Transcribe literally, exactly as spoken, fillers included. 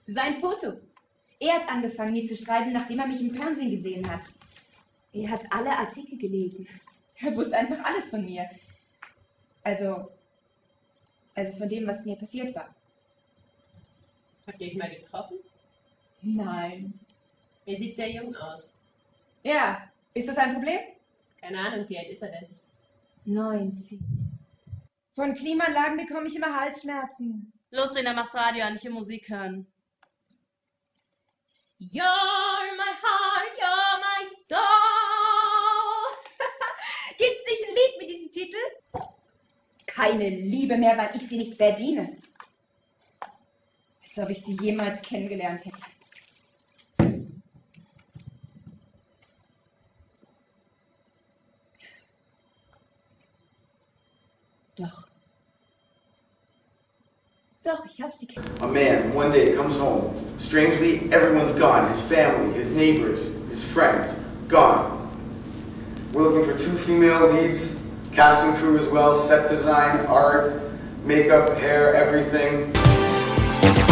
Sein Foto. Er hat angefangen, mir zu schreiben, nachdem er mich im Fernsehen gesehen hat. Er hat alle Artikel gelesen. Er wusste einfach alles von mir. Also, also von dem, was mir passiert war. Habt ihr euch mal getroffen? Nein. Er sieht sehr jung aus. Ja, ist das ein Problem? Keine Ahnung, wie alt ist er denn? neunzehn. Von Klimaanlagen bekomme ich immer Halsschmerzen. Los, Rena, mach's Radio an, ich will Musik hören. You're my heart, you're my soul. Gibt's nicht ein Lied mit diesem Titel? Keine Liebe mehr, weil ich sie nicht verdiene. Als ob ich sie jemals kennengelernt hätte. Doch. Doch, ich hab sie kennengelernt. A man one day comes home. Strangely, everyone's gone. His family, his neighbors, his friends, gone. We're looking for two female leads, casting crew as well, set design, art, makeup, hair, everything.